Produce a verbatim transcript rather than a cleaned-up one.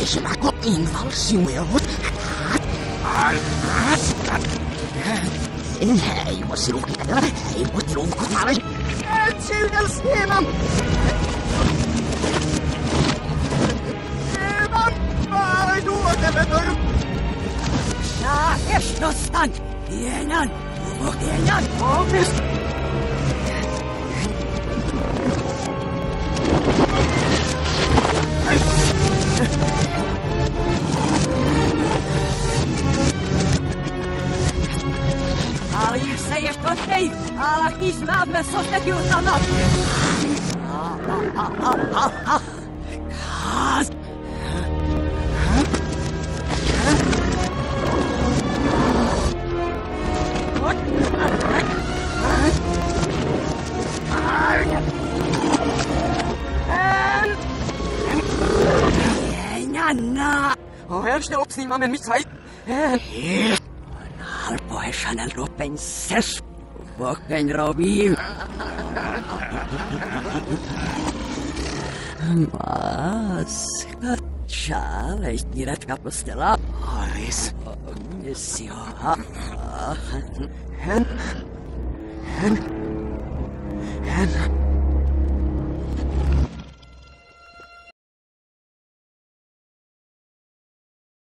Esim ako invalsiuerut. En hei voisi lukitella, ei voi luukutella. Et siunel sieman. Sieman, vai tuotevetor. Saa estostan, hienan, hienan, opis. Ali se jeszcze od tej, ale izmamy są takie ustanowki. Kaz! Janna! Herste opsnimamme mit Zeit. Alpoeshanen rupen ses. Voken robiin. Mas, kacale, tiret kapustela. Aris. Missio. Hen. Hen. Hen.